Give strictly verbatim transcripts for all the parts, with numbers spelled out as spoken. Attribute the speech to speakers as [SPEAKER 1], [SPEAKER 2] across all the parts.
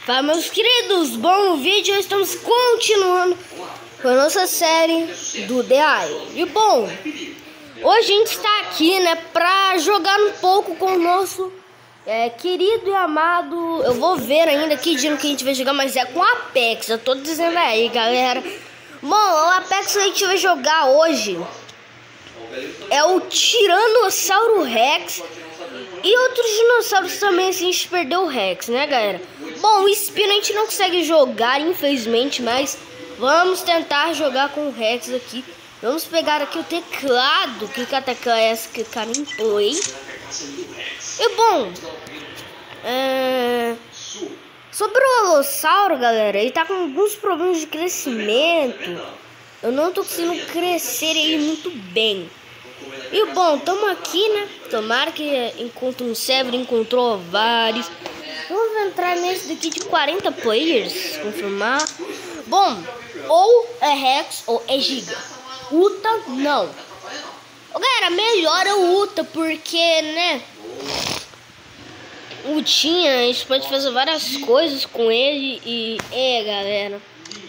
[SPEAKER 1] Fala, meus queridos, bom vídeo, estamos continuando com a nossa série do The Island. E bom, hoje a gente está aqui, né, pra jogar um pouco com o nosso é, querido e amado. Eu vou ver ainda que dia que a gente vai jogar, mas é com Apex, eu tô dizendo aí, galera. Bom, o Apex que a gente vai jogar hoje é o Tiranossauro Rex. E outros dinossauros também, assim, a gente perdeu o Rex, né, galera? Bom, o Spino a gente não consegue jogar, infelizmente, mas vamos tentar jogar com o Rex aqui. Vamos pegar aqui o teclado, clicar tecla S, clicar em play. E bom, é... sobre o Alossauro, galera, ele tá com alguns problemas de crescimento. Eu não tô conseguindo crescer ele muito bem. E bom, tamo aqui, né? Tomara que encontre um server, encontrou vários. Vamos entrar nesse daqui de quarenta players, confirmar. Bom, ou é Rex ou é Giga. Uta, não. Galera, melhor é o Uta, porque, né? O Tinha, a gente pode fazer várias coisas com ele. E, é, galera.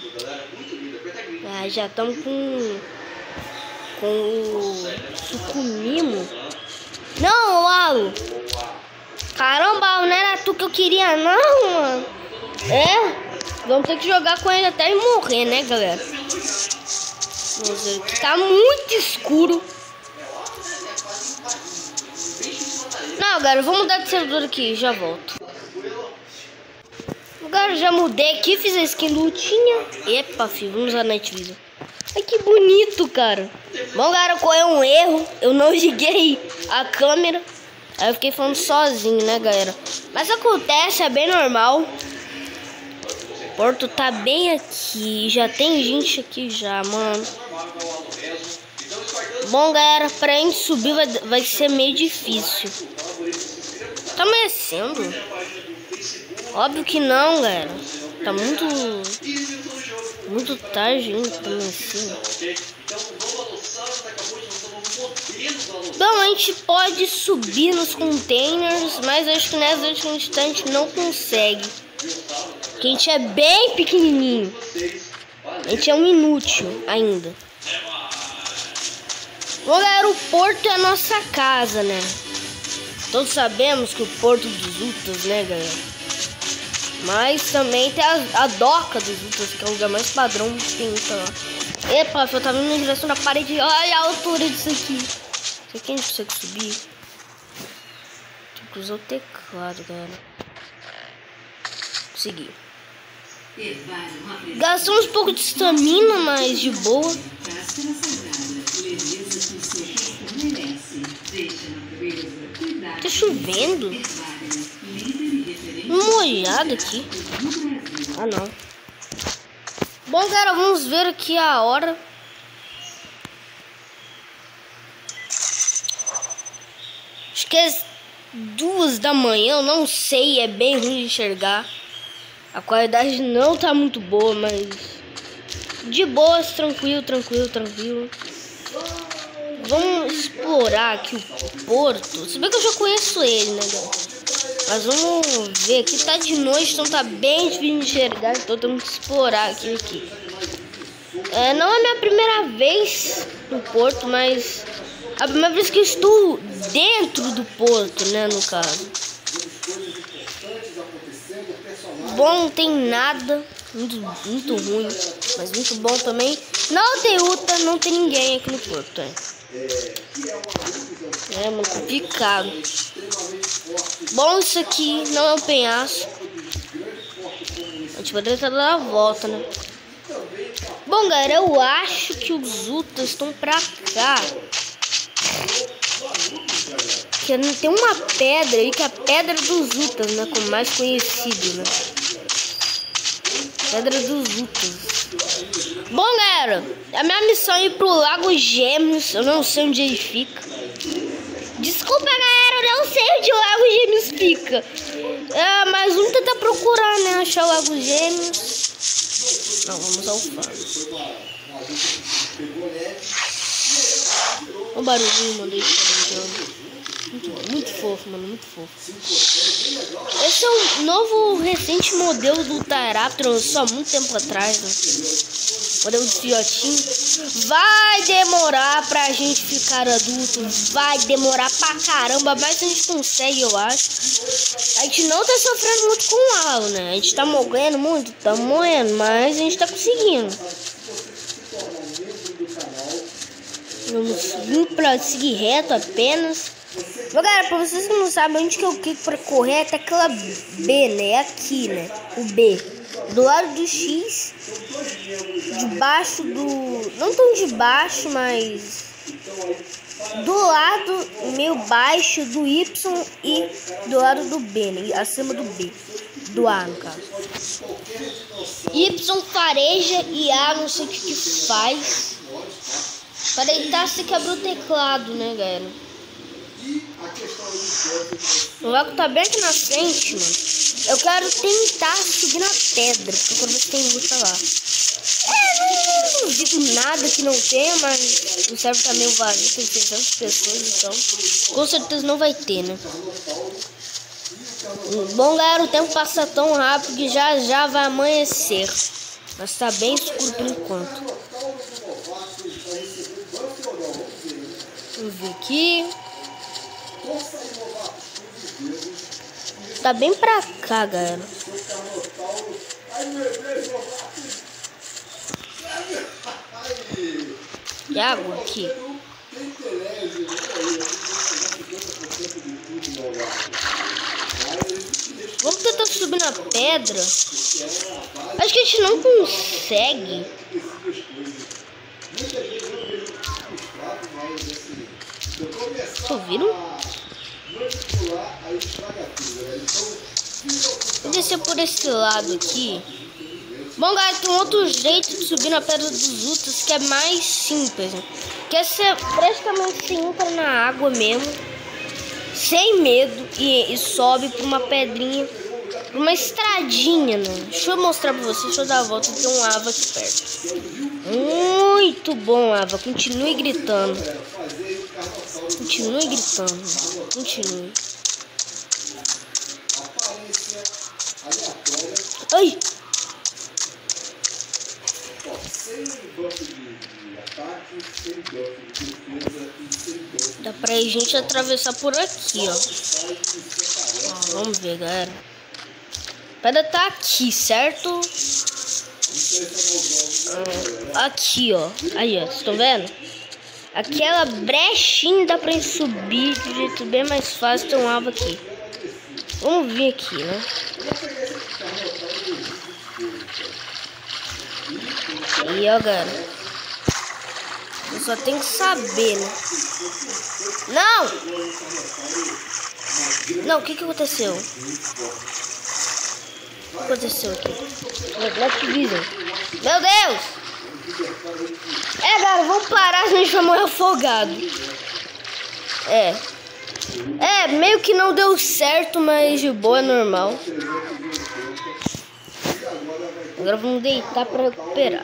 [SPEAKER 1] Ah, já estamos com... com o Sucumimo. Não, Lalo. Caramba, não era tu que eu queria, não, mano. É, vamos ter que jogar com ele até ele morrer, né, galera? Vamos ver que tá muito escuro. Não, galera, vou mudar de servidor aqui, já volto. Agora já mudei aqui, fiz a skin do Tinha. Epa, filho, vamos usar a Night Vision. Ai, que bonito, cara. Bom, galera, ocorreu um erro. Eu não liguei a câmera. Aí eu fiquei falando sozinho, né, galera? Mas acontece, é bem normal. O porto tá bem aqui. Já tem gente aqui já, mano. Bom, galera, pra gente subir vai, vai ser meio difícil. Tá amanhecendo? Óbvio que não, galera. Tá muito... muito tarde ainda, tá amanhecendo. Bom, a gente pode subir nos containers, mas acho que nessa última instante não consegue. Porque a gente é bem pequenininho. A gente é um inútil ainda. Bom, galera, o porto é a nossa casa, né? Todos sabemos que o porto dos Utas, né, galera? Mas também tem a, a doca dos Utas, que é o lugar mais padrão que tem Uta lá. Epa, eu tava indo na direção da parede. Olha a altura disso aqui. Isso aqui a gente consegue subir. Tem que usar o teclado, galera. Consegui. Gastamos um pouco de estamina, mas de boa. Tá chovendo. Molhado aqui. Ah, não. Bom, galera, vamos ver aqui a hora. Acho que é duas da manhã, eu não sei, é bem ruim de enxergar. A qualidade não tá muito boa, mas de boas, tranquilo, tranquilo, tranquilo. Vamos explorar aqui o porto. Se bem que eu já conheço ele, né, galera? Mas vamos ver, aqui tá de noite, então tá bem difícil de enxergar, então temos que explorar aqui, aqui. É, não é minha primeira vez no porto, mas a primeira vez que eu estou dentro do porto, né, no caso. Bom, não tem nada, muito, muito ruim, mas muito bom também. Não tem Uta, não tem ninguém aqui no porto, é. É muito complicado. Bom, isso aqui não é um penhasco. A gente poderia estar dando a volta, né? Bom, galera, eu acho que os Utas estão pra cá. Que tem uma pedra aí, que é a Pedra dos Utas, né? Como mais conhecido, né? Pedra dos Utas. Bom, galera, a minha missão é ir pro Lago Gêmeos. Eu não sei onde ele fica. Desculpa, galera, eu não sei onde o Lago Gêmeos fica. É, mas vamos tentar procurar, né? Achar o Lago Gêmeos. Não, vamos ao faro. O barulhinho, mandei isso. Muito, muito fofo, mano, muito fofo. Esse é um novo, recente modelo do Tyraptor, lançou há muito tempo atrás, né? Modelo de filhotinho. Vai demorar pra gente ficar adulto. Vai demorar pra caramba, mas a gente consegue, eu acho. A gente não tá sofrendo muito com o halo, né? A gente tá morrendo muito, tá morrendo, mas a gente tá conseguindo. Vamos vir pra seguir reto apenas. Galera, pra vocês que não sabem onde que eu clico pra correr, é até aquela B, né? É aqui, né? O B. Do lado do X. Debaixo do... Não tão de baixo, mas... Do lado meio baixo do Y e do lado do B, né? Acima do B. Do A, no caso. Y fareja e A, não sei o que que faz. Para deitar, você quebra o teclado, né, galera? O lago tá bem aqui na frente, mano. Eu quero tentar subir na pedra, porque eu quero ver se tem luta lá. É, não duvido nada que não tenha, mas o server tá meio vazio, tem seiscentas pessoas, então com certeza não vai ter, né? Bom, galera, o tempo passa tão rápido que já já vai amanhecer. Mas tá bem escuro por enquanto. Vamos ver aqui. Tá bem pra cá, galera. E água aqui. Vamos tentar subir na pedra. Acho que a gente não consegue. Ouviram? Vou descer por esse lado aqui. Bom, galera, tem um outro jeito de subir na pedra dos Ultras que é mais simples, né? Que é ser praticamente se entra na água mesmo, sem medo, e, e sobe por uma pedrinha, por uma estradinha, né? Deixa eu mostrar pra vocês, deixa eu dar a volta, tem um Ava aqui perto. Muito bom, Ava, continue gritando. Continue gritando, continue. Ai! Dá pra gente atravessar por aqui, ó. Ó, vamos ver, galera. A pedra tá aqui, certo? Ah, aqui, ó. Aí, ó. Vocês estão vendo? Aquela brechinha dá pra gente subir de um jeito bem mais fácil. Tem um aba aqui. Vamos vir aqui, né? Aí, ó, galera. Eu só tenho que saber, né? Não! Não, o que que aconteceu? O que aconteceu aqui? Black Vision. Meu Deus! É, galera, vamos parar, a gente vai morrer afogado. É. É, meio que não deu certo, mas de boa, é normal. Agora vamos deitar pra recuperar.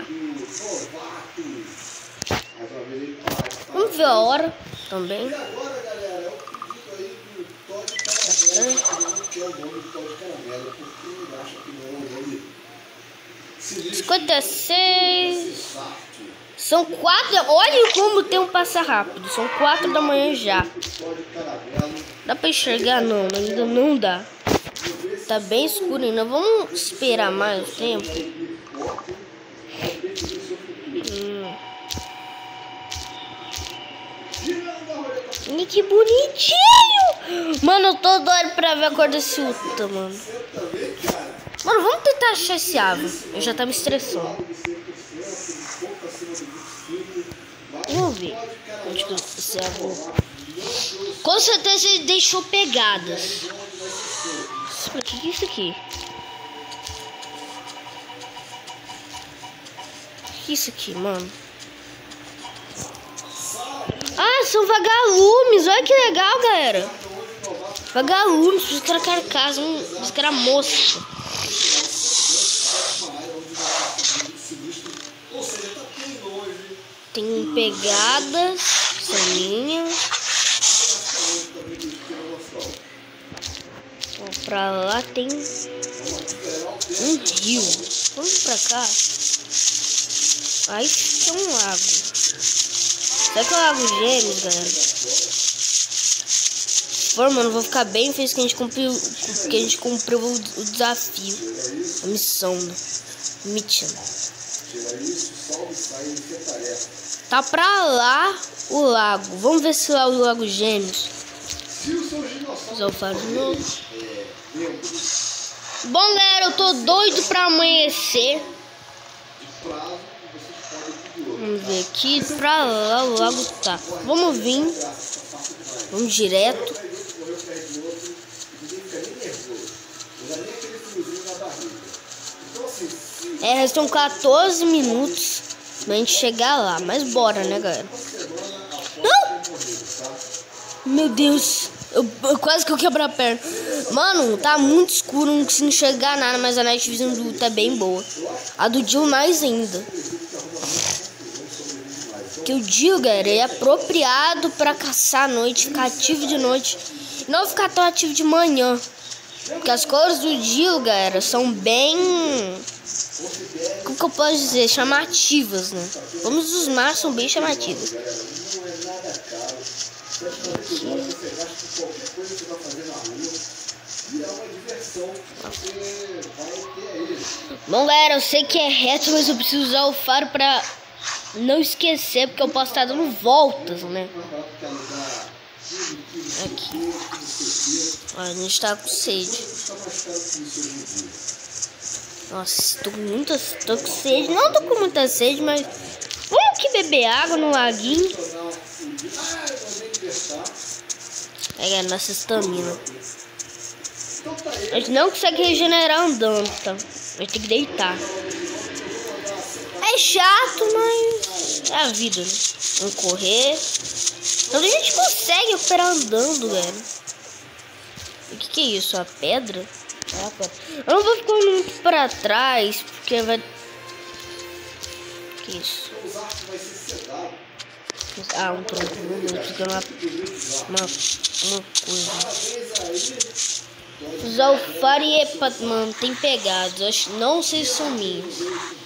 [SPEAKER 1] Vamos ver a hora também. cinquenta e seis. São quatro. Olha como o tempo passa rápido. São quatro da manhã já. Dá pra enxergar? Não, ainda não dá. Tá bem escuro ainda. Vamos esperar mais o tempo. Hum. E que bonitinho! Mano, eu tô doido pra ver a cor desse Ultra, mano. Mano, vamos tentar achar esse ave. Eu já tá me estressando. Vamos ver onde que esse ave... Com certeza ele deixou pegadas. O que que é isso aqui? O que é isso aqui, mano? Ah, são vagalumes. Olha que legal, galera. Vagalumes, os caras carcaça, os caras mosca. Tem pegadas, saninha. pra lá tem um rio. Vamos pra cá. Aí tem um lago. Será que é o Lago Gêmeos, galera? Pô, mano, vou ficar bem feliz que a gente cumpriu, que a gente cumpriu o, o desafio. A missão, né? Mission. Tá pra lá o lago. Vamos ver se lá é o Lago Gêmeos. Usar o faro de novo. Bom, galera, eu tô doido pra amanhecer. Vamos ver aqui. Pra lá o lago tá. Vamos vir. Vamos direto. É, restam quatorze minutos pra gente chegar lá. Mas bora, né, galera? Não! Meu Deus. Eu, eu quase que eu quebro a perna. Mano, tá muito escuro, não consigo enxergar nada. Mas a Night Vision do tá bem boa. A do Jill mais ainda. Que o Jill, galera, é apropriado pra caçar à noite. Ficar ativo de noite. Não ficar tão ativo de manhã. Porque as cores do Jill, galera, são bem... Como que eu posso dizer? Chamativas, né? Vamos dos mares são bem chamativas. Bom, galera, eu sei que é reto, mas eu preciso usar o faro pra não esquecer, porque eu posso estar dando voltas, né? Aqui. Ó, a gente tá com sede. Nossa, tô com muita, tô com sede. Não tô com muita sede, mas vamos aqui beber água no laguinho. Pega a nossa estamina. A gente não consegue regenerar andando, tá? A gente tem que deitar. É chato, mas é a vida, né? Vamos correr. Então a gente consegue recuperar andando, velho. O que que é isso? A pedra? Ah, eu não vou ficar muito pra trás, porque vai... Que isso? Ah, um tronco. Vou ficar uma, uma, uma coisa. Usar o faro e epa, mano, tem pegado. Acho, não sei se são minhas.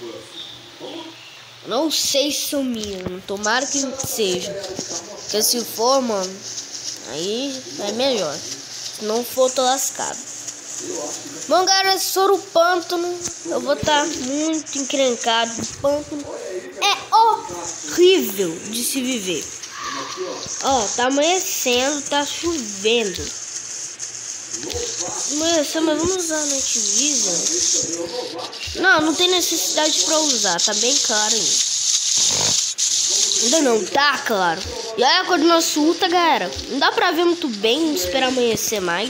[SPEAKER 1] Não sei se são minhas. Tomara que seja. Porque se for, mano, aí é melhor. Se não for, tô lascado. Bom, galera, se for o pântano, eu vou estar muito encrencado. O pântano é horrível de se viver. Ó, tá amanhecendo, tá chovendo. Amanhecendo, mas vamos usar a Night Vision? Não, não tem necessidade pra usar, tá bem claro ainda. Ainda não, tá claro. E olha a cor do nosso Uta, galera. Não dá pra ver muito bem, vamos esperar amanhecer mais.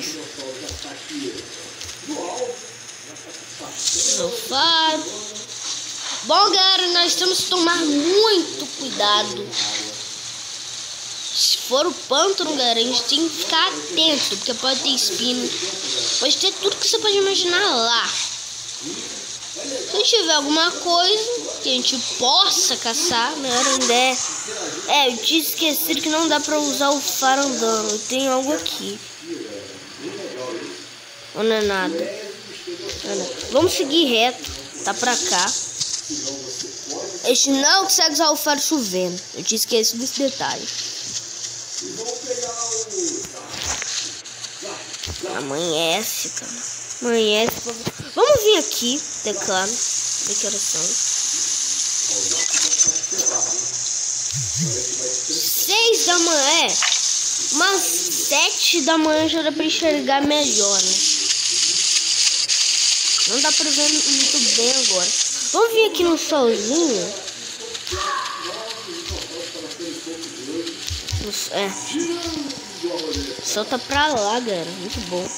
[SPEAKER 1] Faro. Bom, galera, nós temos que tomar muito cuidado. Se for o pântano, galera, a gente tem que ficar atento, porque pode ter espinho, pode ter tudo que você pode imaginar lá. Se tiver alguma coisa que a gente possa caçar, melhor ainda é. É, eu tinha esquecido que não dá pra usar o faro andando. Tem algo aqui. Ou não é nada? Vamos seguir reto, tá pra cá. A gente não consegue usar o faro chovendo. Eu tinha esquecido desse detalhe. Amanhece, cara. Amanhece. Vamos vir aqui, teclado. Declaração. Seis da manhã. É. Umas sete da manhã já dá pra enxergar melhor, né? Não dá pra ver muito bem agora. Vamos vir aqui no solzinho. É. O sol tá pra lá, galera. Muito bom.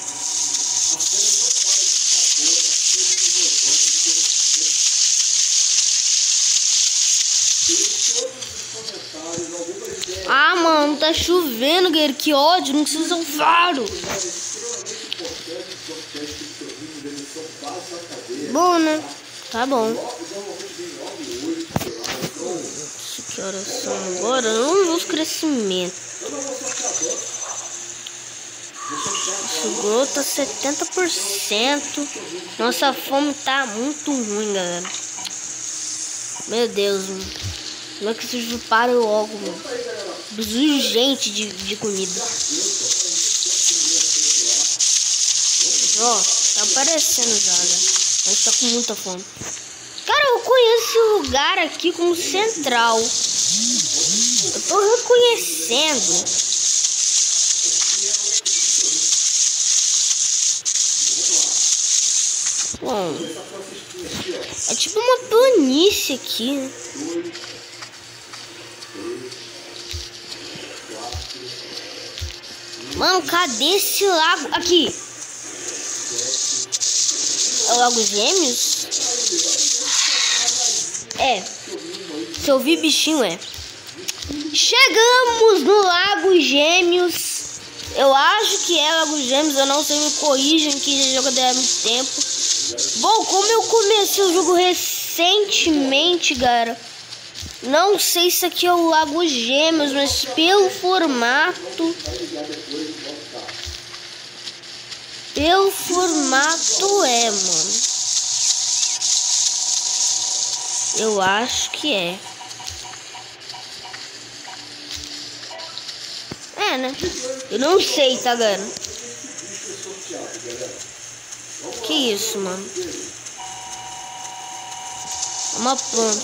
[SPEAKER 1] Ah, mano, tá chovendo, galera. Que ódio. Não precisa usar um faro. Bom, né? Tá bom. Que horas são agora? Eu não vi os crescimentos. Sugou tá setenta por cento. Nossa fome tá muito ruim, galera. Meu Deus, mano. Como é que isso para logo, mano? Preciso urgente de, de comida. Ó, tá aparecendo já, né? A gente tá com muita fome. Cara, eu conheço esse lugar aqui como Central. Eu tô reconhecendo. Bom, é tipo uma planície aqui, né? Mano, cadê esse lago? Aqui. É o Lago Gêmeos? É. Se eu vi bichinho, é. Chegamos no Lago Gêmeos. Eu acho que é Lago Gêmeos. Eu não sei, me corrijam que já jogo há muito tempo. Bom, como eu comecei o jogo recentemente, galera, não sei se aqui é o Lago Gêmeos, mas pelo formato... Pelo formato é, mano. Eu acho que é. É, né? Eu não sei, tá, galera? Que isso, mano? É uma planta.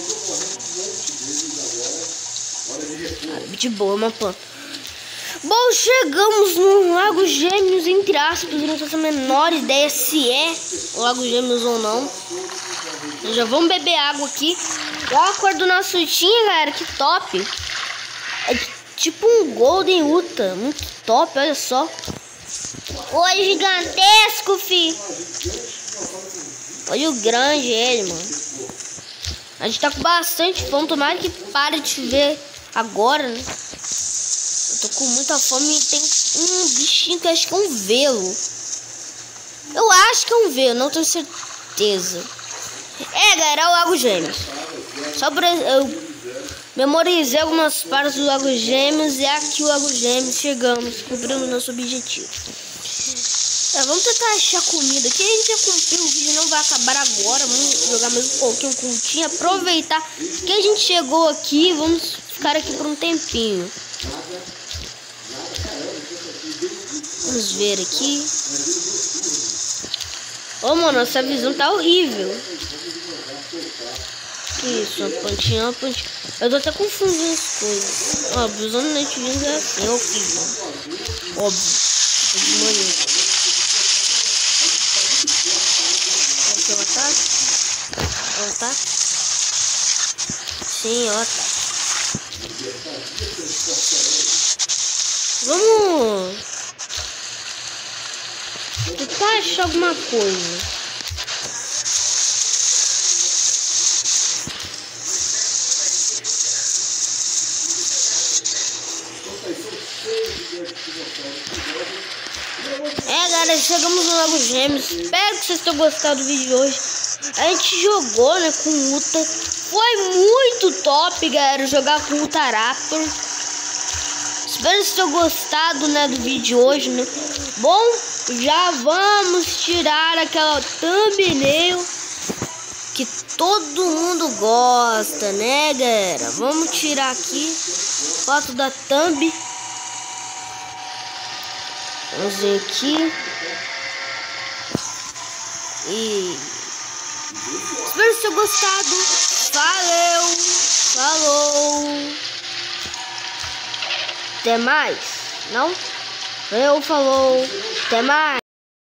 [SPEAKER 1] Ah, de boa, uma planta. Bom, chegamos no Lago Gêmeos, entre aspas. Eu não faço a menor ideia se é Lago Gêmeos ou não. Já vamos beber água aqui. Olha a cor do nosso urtinho, galera, que top. É tipo um Golden Uta, muito top, olha só. Olha gigantesco, fi. Olha o grande ele, mano. A gente tá com bastante fome, tomara que pare de chover agora, né? Eu tô com muita fome e tem um bichinho que eu acho que é um velo. Eu acho que é um velo, não tenho certeza. É, galera, é o Lago Gêmeos. Só pra eu memorizei algumas partes do Lago Gêmeos e aqui o Lago Gêmeos. Chegamos, cumprimos nosso objetivo. É, vamos tentar achar comida aqui. A gente já cumpriu, o vídeo não vai acabar agora. Vamos jogar mais um pouquinho, um curtinho. Aproveitar que a gente chegou aqui. Vamos ficar aqui por um tempinho. Vamos ver aqui. Ô, oh, mano, essa visão tá horrível. Que isso, uma plantinha, uma plantinha. Eu tô até confundindo as coisas. Ó, a visão do Netflix é assim, é horrível. Óbvio. De manhã. Aqui é o ataque. É o ataque. Sim, é o ataque. Vamos tentar achar alguma coisa. É, galera, chegamos no Lago Gêmeos. Espero que vocês tenham gostado do vídeo de hoje. A gente jogou, né, com o Uta. Foi muito top, galera, jogar com o Utaraptor. Espero que vocês tenham gostado, né, do vídeo de hoje, né. Bom, já vamos tirar aquela thumbnail que todo mundo gosta, né, galera? Vamos tirar aqui foto da thumb. Vamos ver aqui. E espero que tenham gostado. Valeu, falou. Até mais. Não? Eu falou. Até mais.